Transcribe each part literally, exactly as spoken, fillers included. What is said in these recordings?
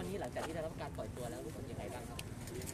วันนี้หลังจากที่ได้รับการปล่อยตัวแล้วรู้สึกยังไงบ้างครับ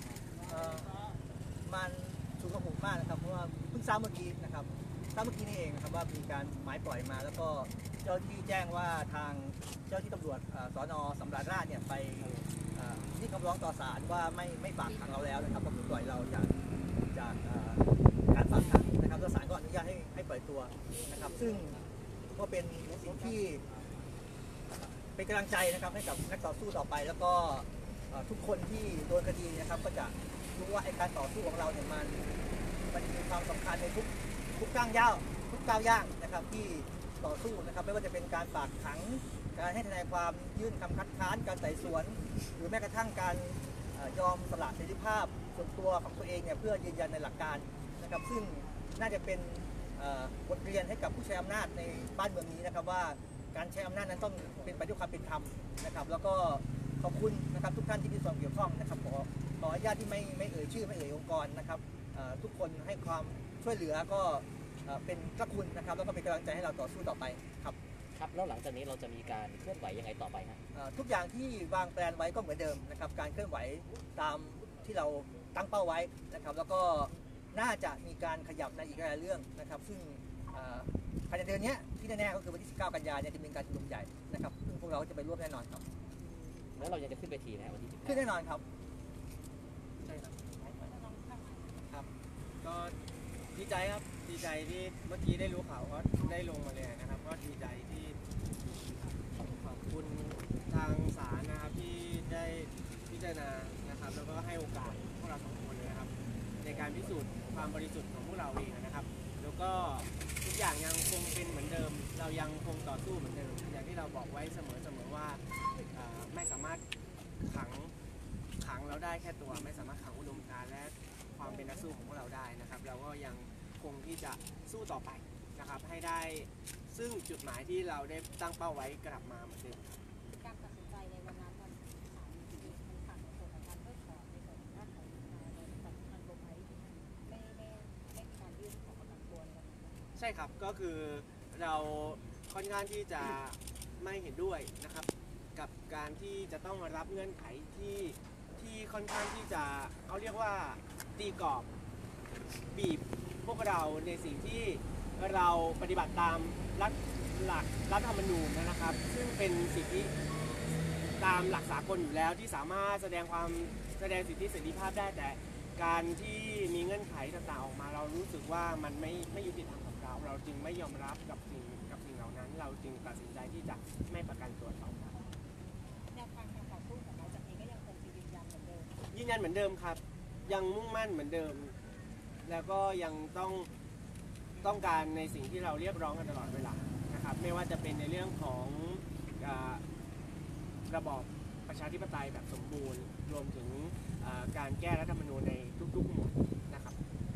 มันสุขภูมิมากนะครับเพราะว่าเพิ่งทราบเมื่อกี้นะครับทราบเมื่อกี้นี่เองนะครับว่ามีการหมายปล่อยมาแล้วก็เจ้าที่แจ้งว่าทางเจ้าที่ตำรวจสน.สำราญราชเนี่ยไปที่คำร้องต่อศาลว่าไม่ไม่ฝากขังเราแล้วนะครับก็คือปล่อยเราจากจากการฝากขังนะครับแล้วศาลก็อนุญาตให้ให้ปล่อยตัวนะครับซึ่งก็เป็นสิ่งที่เป็นกำลังใจนะครับให้กับนักต่อสู้ต่อไปแล้วก็ทุกคนที่โดนคดีนะครับก็จะรู้ว่าไอ้การต่อสู้ของเราเนี่ยมันมันมีความสำคัญในทุกทุกก้าวย่างทุกก้าวย่างนะครับที่ต่อสู้นะครับไม่ว่าจะเป็นการฝากขังการให้ทนายความยื่นคำคัดค้านการไต่สวนหรือแม้กระทั่งการยอมสละเสรีภาพส่วนตัวของตัวเองเนี่ยเพื่อยืนยันในหลักการนะครับซึ่งน่าจะเป็นบทเรียนให้กับผู้ใช้อำนาจในบ้านเมืองนี้นะครับว่าการใช้อำนาจนั้นต้องเป็นไปด้วยความเป็นธรรมนะครับแล้วก็ขอบคุณนะครับทุกท่านที่มีส่วนเกี่ยวข้องนะครับขอขออนุญาตที่ไม่ไม่เอ่ยชื่อไม่เอ่ยองค์กรนะครับทุกคนให้ความช่วยเหลือก็เป็นพระคุณนะครับแล้วก็เป็นกำลังใจให้เราต่อสู้ต่อไปครับครับแล้วหลังจากนี้เราจะมีการเคลื่อนไหวยังไงต่อไปครับทุกอย่างที่วางแผนไว้ก็เหมือนเดิมนะครับการเคลื่อนไหวตามที่เราตั้งเป้าไว้นะครับแล้วก็น่าจะมีการขยับในอีกหลายเรื่องนะครับซึ่งภายในเดือนนี้ที่แน่ๆก็คือวันที่สิบเก้ากันยายนจะมีการชุมนุมใหญ่นะครับซึ่งพวกเราจะไปร่วมแน่นอนครับแล้วเรายังจะขึ้นเวทีนะวันที่สิบขึ้นแน่นอนครับใช่ครับครับก็ดีใจครับดีใจที่เมื่อกี้ได้รู้ข่าวก็ได้ลงมาเลยนะครับก็ดีใจที่ขอบคุณทางศาลนะครับที่ได้พิจารณานะครับแล้วก็ให้โอกาสพวกเราสองคนเลยนะครับในการพิสูจน์ความบริสุทธิ์ของพวกเราเองนะครับแล้วก็ทุกอย่างยังคงเป็นเหมือนเดิมเรายังคงต่อสู้เหมือนเดิมอย่างที่เราบอกไว้เสมอๆว่าไม่สามารถขังขังเราได้แค่ตัวไม่สามารถขังอุดมการณ์และความเป็นนักสู้ของพวกเราได้นะครับเราก็ยังคงที่จะสู้ต่อไปนะครับให้ได้ซึ่งจุดหมายที่เราได้ตั้งเป้าไว้กลับมาเหมือนเดิมการตัดสินใจในวันนั้นวันศาลมันผ่านในส่วนของการเพิกถอนในส่วนของด้านของนายแต่ทางกฎหมายไม่ไม่ไม่มีการยื่นขอประกันตัวในวันนั้นใช่ครับก็คือเราค่อนข้างที่จะไม่เห็นด้วยนะครับกับการที่จะต้องมารับเงื่อนไขที่ที่ค่อนข้างที่จะเขาเรียกว่าตีกรอบบีบพวกเราในสิ่งที่เราปฏิบัติตามรัฐหลักรัฐธรรมนูญนะครับซึ่งเป็นสิทธิตามหลักสากลอยู่แล้วที่สามารถแสดงความแสดงสิทธิเสรีภาพได้แต่การที่มีเงื่อนไขต่างๆออกมาเรารู้สึกว่ามันไม่ไม่ยุติธรรมกับเราเราจึงไม่ยอมรับกับสิ่งกับสิ่งเหล่านั้นเราจึงตัดสินใจที่จะไม่ประกันตัวเขาแนวทางการต่อสู้ของเราจากนี้ก็ยังคงยืนยันเหมือนเดิมยืนยันเหมือนเดิมครับยังมุ่งมั่นเหมือนเดิมแล้วก็ยังต้องต้องการในสิ่งที่เราเรียกร้องกันตลอดเวลานะครับไม่ว่าจะเป็นในเรื่องของระบอบประชาธิปไตยแบบสมบูรณ์รวมถึงการแก้รัฐธรรมนูญในทุกๆหมวดนะครับ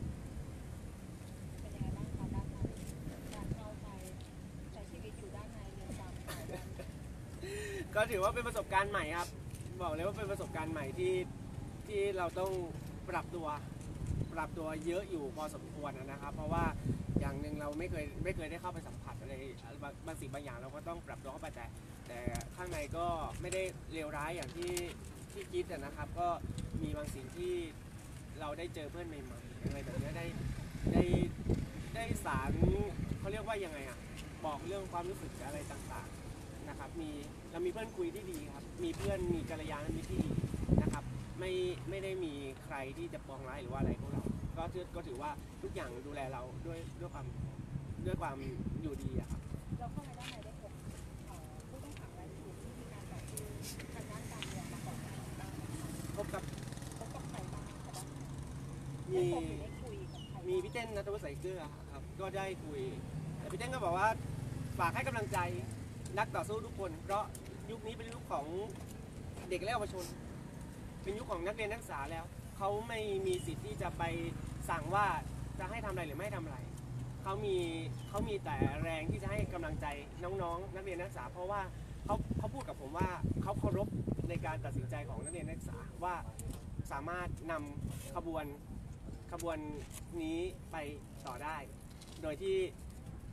เป็นยังไงบ้างคะด้านในการเข้าไปใช้ชีวิตอยู่ด้านในเรือนจำก็ถือว่าเป็นประสบการณ์ใหม่ครับบอกเลยว่าเป็นประสบการณ์ใหม่ที่ที่เราต้องปรับตัวปรับตัวเยอะอยู่พอสมควรนะครับเพราะว่าอย่างหนึ่งเราไม่เคยไม่เคยได้เข้าไปสัมผัสอะไรบางสิ่งบางอย่างเราก็ต้องปรับตัวเข้าไปแต่แต่ข้างในก็ไม่ได้เลวร้ายอย่างที่ที่คิดนะครับก็มีบางสิ่งที่เราได้เจอเพื่อนใหม่ๆอะไรแบบนี้ได้ได้ได้สารเขาเรียกว่ายังไงอ่ะบอกเรื่องความรู้สึกอะไรต่างๆนะครับมีเรามีเพื่อนคุยที่ดีครับมีเพื่อนมีกัลยาณมิตรที่ดีนะครับไม่ไม่ได้มีใครที่จะปองร้ายหรือว่าอะไรพวกเราก็ถือก็ถือว่าทุกอย่างดูแลเราด้วยด้วยความด้วยความอยู่ดีอะครับเราเข้าไปด้านในได้พบผู้ต้องขังรายอื่นที่มีการต่อสู้ทางด้านการเมืองมาก่อนพบกับพบกับใครบ้างคะมีมีพี่เต้นณัฐวุฒิ ใส่เกลือครับก็ได้คุยแต่พี่เต้นก็บอกว่าฝากให้กำลังใจนักต่อสู้ทุกคนเพราะยุคนี้เป็นยุคของเด็กและเยาวชนเป็นยุคของนักเรียนนักศึกษาแล้วเขาไม่มีสิทธิ์ที่จะไปสั่งว่าจะให้ทำอะไรหรือไม่ทำอะไรเขามีเขามีแต่แรงที่จะให้กำลังใจน้องๆนักเรียนนักศึกษาเพราะว่าเขาเขาพูดกับผมว่าเขาเคารพในการตัดสินใจของนักเรียนนักศึกษาว่าสามารถนำขบวนขบวนนี้ไปต่อได้โดยที่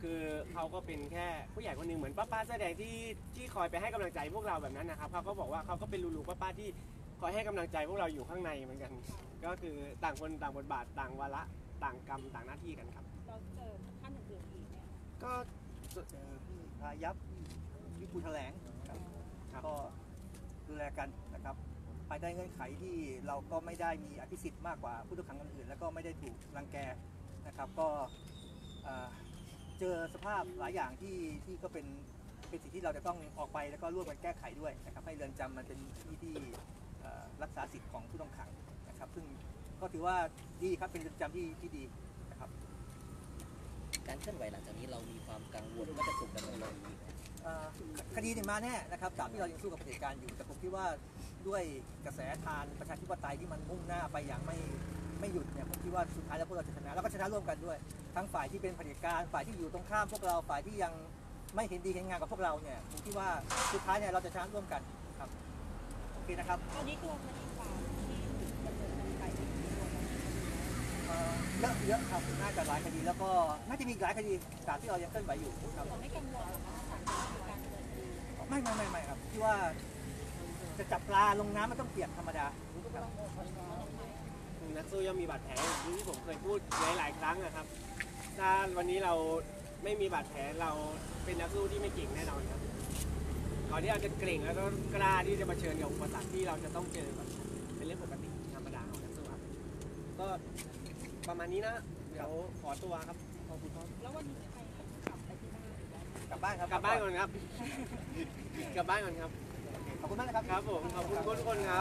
คือเขาก็เป็นแค่ผู้ใหญ่คนหนึ่งเหมือนป้าป้าแสอแดงที่ที่คอยไปให้กำลังใจพวกเราแบบนั้นนะครับเขาก็บอกว่าเขาก็เป็นลูกๆป้าป้าที่คอยให้กำลังใจพวกเราอยู่ข้างในเหมือนกัน ก็คือต่างคนต่างบทบาทต่างวาระต่างกรรมต่างหน้าที่กันครับเราเจอท่านอื่นๆอีกเนี่ยก็เจอพี่พายับพี่ภูแถลงครับครับก็ดูแลกันนะครับภายใต้เงื่อนไขที่เราก็ไม่ได้มีอภิสิทธิ์มากกว่าผู้ต้องขังคนอื่นแล้วก็ไม่ได้ถูกรังแกนะครับก็เอ่อเจอสภาพหลายอย่างที่ที่ก็เป็นเป็นสิ่งที่เราจะต้องออกไปแล้วก็ร่วมกันแก้ไขด้วยนะครับให้เรือนจำมันเป็นที่ที่เอ่อรักษาสิทธิ์ของผู้ต้องขังนะครับซึ่งก็ถือว่าดีครับเป็นเรือนจำที่ที่ดีนะครับการเคลื่อนไหวหลังจากนี้เรามีความกังวลว่าจะถูกดำเนินคดีไหมเอ่อคดีเนี่ยมาแน่นะครับตราบที่เรายังสู้กับเผด็จการอยู่แต่ผมคิดว่าด้วยกระแสทานประชาธิปไตยที่มันมุ่งหน้าไปอย่างไม่ไม่หยุดเนี่ยผมคิดว่าสุดท้ายแล้วพวกเราจะชนะแล้วก็ชนะร่วมกันด้วยทั้งฝ่ายที่เป็นเผด็จการฝ่ายที่อยู่ตรงข้ามพวกเราฝ่ายที่ยังไม่เห็นดีเห็นงามกับพวกเราเนี่ยผมคิดว่าสุดท้ายเนี่ยเราจะชนะร่วมกันครับโอเคนะครับตอนนี้ตัวคดีความที่ดำเนินคดีไปที่โรงพยาบาลเอ่อเยอะเยอะครับน่าจะหลายคดีแล้วก็น่าจะมีอีกหลายคดีตราบที่เรายังเคลื่อนไหวอยู่ครับเราไม่กังวลหรอกนะคะจากการดำเนินคดีไม่ไม่ไม่ไม่ครับที่ว่าจะจับปลาลงน้ำมันต้องเปียกธรรมดาครับนักสู้ย่อมมีบาดแผลอย่างที่ผมเคยพูดหลายๆครั้งนะครับถ้าวันนี้เราไม่มีบาดแผลเราเป็นนักสู้ที่ไม่เก่งแน่นอนครับก่อนที่เราจะเก่งแล้วก็กล้าที่จะเผชิญกับอุปสรรคที่เราจะต้องเจอแบบเป็นเรื่องปกติธรรมดาของนักสู้ครับก็ประมาณนี้นะเดี๋ยวขอตัวครับขอบคุณครับแล้ววันนี้ใครกลับไปที่บ้านหรือว่ากลับบ้านครับกลับบ้านก่อนครับ กลับบ้านก่อนครับขอบคุณมากนะครับครับผมขอบคุณทุกคนครับ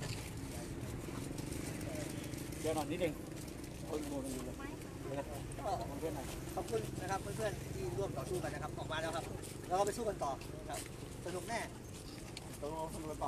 เดี๋ยวหน่อยนิดนึงคนโมกันอยู่เลยก็ขอบคุณนะครับเพื่อนๆที่ร่วมต่อสู้กันนะครับออกมาแล้วครับแล้วก็ไปสู้กันต่อครับสนุกแน่ต้องต้องต่อ